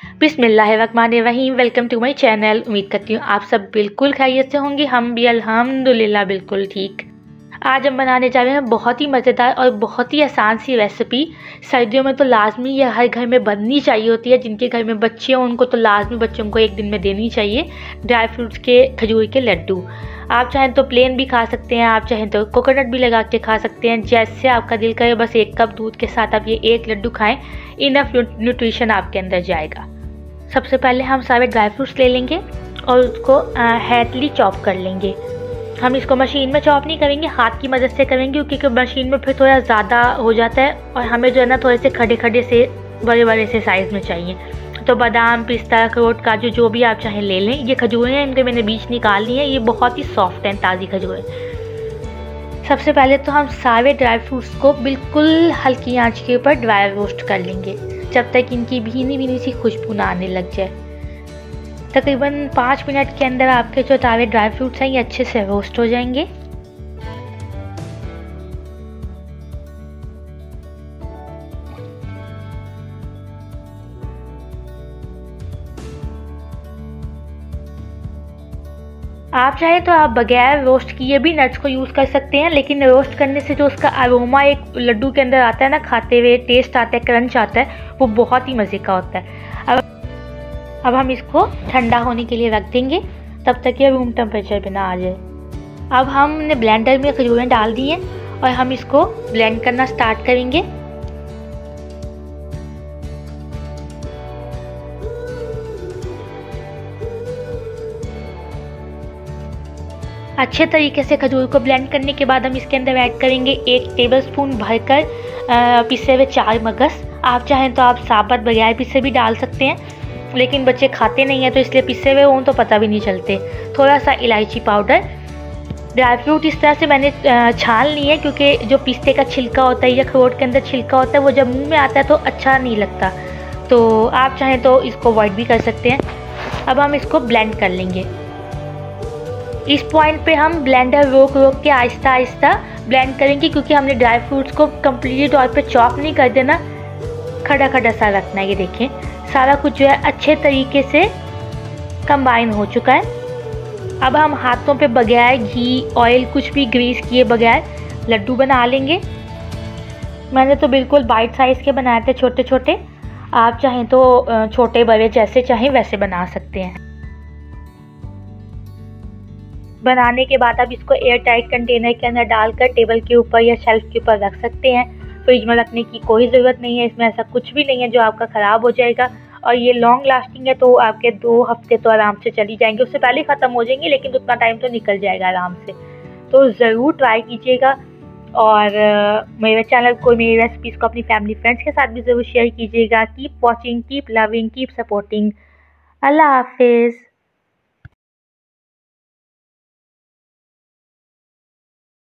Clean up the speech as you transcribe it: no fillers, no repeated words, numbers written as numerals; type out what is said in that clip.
बिस्मिल्लाहिर्रहमानिर्रहीम। Welcome to my channel. उम्मीद करती हूँ आप सब बिल्कुल खैरियत से होंगे। हम भी अल्हम्दुलिल्लाह बिल्कुल ठीक। आज हम बनाने जा रहे हैं बहुत ही मज़ेदार और बहुत ही आसान सी रेसिपी। सर्दियों में तो लाजमी ये हर घर में बननी चाहिए होती है। जिनके घर में बच्चे हों उनको तो लाजमी बच्चों को एक दिन में देनी चाहिए ड्राई फ्रूट्स के खजूर के लड्डू। आप चाहें तो प्लेन भी खा सकते हैं, आप चाहें तो कोकोनट भी लगा के खा सकते हैं, जैसे आपका दिल करे। बस 1 कप दूध के साथ आप ये 1 लड्डू खाएं, इनफ न्यूट्रिशन आपके अंदर जाएगा। सबसे पहले हम सारे ड्राई फ्रूट्स ले लेंगे और उसको हैथली चॉप कर लेंगे। हम इसको मशीन में चॉप नहीं करेंगे, हाथ की मदद से करेंगे, क्योंकि मशीन में फिर थोड़ा ज़्यादा हो जाता है और हमें जो है ना थोड़े से खड़े खड़े से बड़े बड़े से साइज़ में चाहिए। तो बादाम, पिस्ता, अखरोट, काजू जो भी आप चाहें ले लें। ये खजूरें हैं, इनके मैंने बीज निकाल लिए हैं। ये बहुत ही सॉफ्ट हैं, ताज़ी खजूरें। सबसे पहले तो हम सारे ड्राई फ्रूट्स को बिल्कुल हल्की आंच के ऊपर ड्राई रोस्ट कर लेंगे, जब तक इनकी भीनी भीनी सी खुशबू ना आने लग जाए। तकरीबन 5 मिनट के अंदर आपके जो सारे ड्राई फ्रूट्स हैं ये अच्छे से रोस्ट हो जाएंगे। आप चाहें तो आप बगैर रोस्ट किए भी नट्स को यूज़ कर सकते हैं, लेकिन रोस्ट करने से जो उसका अरोमा एक लड्डू के अंदर आता है ना, खाते हुए टेस्ट आता है, क्रंच आता है, वो बहुत ही मज़े का होता है। अब हम इसको ठंडा होने के लिए रख देंगे, तब तक ये रूम टेम्परेचर पे ना आ जाए। अब हमने ब्लेंडर में खजूरें डाल दी हैं और हम इसको ब्लेंड करना स्टार्ट करेंगे। अच्छे तरीके से खजूर को ब्लेंड करने के बाद हम इसके अंदर ऐड करेंगे 1 टेबलस्पून भरकर पिसे हुए 4 मगज़। आप चाहें तो आप साबुत बगैर पिसे भी डाल सकते हैं, लेकिन बच्चे खाते नहीं हैं तो इसलिए पिसे हुए हों तो पता भी नहीं चलते। थोड़ा सा इलायची पाउडर। ड्राई फ्रूट इस तरह से मैंने छान ली है, क्योंकि जो पिस्ते का छिलका होता है या अखरोट के अंदर छिलका होता है वो जब मुँह में आता है तो अच्छा नहीं लगता, तो आप चाहें तो इसको अवॉइड भी कर सकते हैं। अब हम इसको ब्लेंड कर लेंगे। इस पॉइंट पे हम ब्लेंडर रोक रोक के आहिस्ता आहिस्ता ब्लेंड करेंगे, क्योंकि हमने ड्राई फ्रूट्स को कम्प्लीटली तौर पे चॉप नहीं कर देना, खड़ा खड़ा सा रखना है। ये देखें सारा कुछ जो है अच्छे तरीके से कंबाइन हो चुका है। अब हम हाथों पे बगैर घी, ऑयल कुछ भी ग्रीस किए बगैर लड्डू बना लेंगे। मैंने तो बिल्कुल बाइट साइज़ के बनाए थे, छोटे छोटे। आप चाहें तो छोटे बड़े जैसे चाहें वैसे बना सकते हैं। बनाने के बाद आप इसको एयर टाइट कंटेनर के अंदर डालकर टेबल के ऊपर या शेल्फ के ऊपर रख सकते हैं। फ्रिज में रखने की कोई ज़रूरत नहीं है, इसमें ऐसा कुछ भी नहीं है जो आपका ख़राब हो जाएगा। और ये लॉन्ग लास्टिंग है, तो आपके 2 हफ्ते तो आराम से चली जाएंगे। उससे पहले ख़त्म हो जाएंगे, लेकिन उतना टाइम तो निकल जाएगा आराम से। तो ज़रूर ट्राई कीजिएगा और मेरे चैनल को, मेरी रेसिपीज़ को अपनी फैमिली फ्रेंड्स के साथ भी ज़रूर शेयर कीजिएगा। Keep watching, keep loving, keep supporting. Allah हाफिज़।